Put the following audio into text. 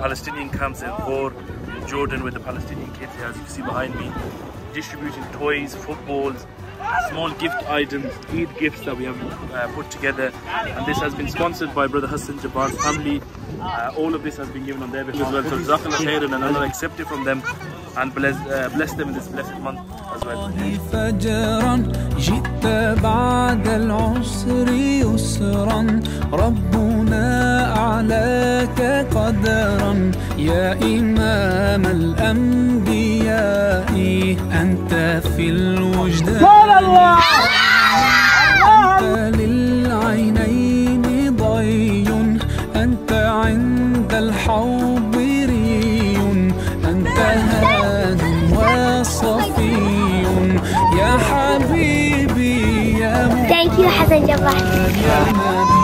Palestinian camps in Khor, in Jordan, with the Palestinian kids here, as you can see behind me, distributing toys, footballs, small gift items, Eid gifts that we have put together. And this has been sponsored by Brother Hassan Jabbar's family. All of this has been given on their behalf as well. So Jazakallah khairan, and Allah accept it from them and bless them in this blessed month as well. أعلاك قدرا يا إمام الأنبياء أنت في الوجدان أنت للعينين ضي أنت عند الحوض ري أنت هاد وصفي يا حبيبي يا Thank you, Hassan Jabbar.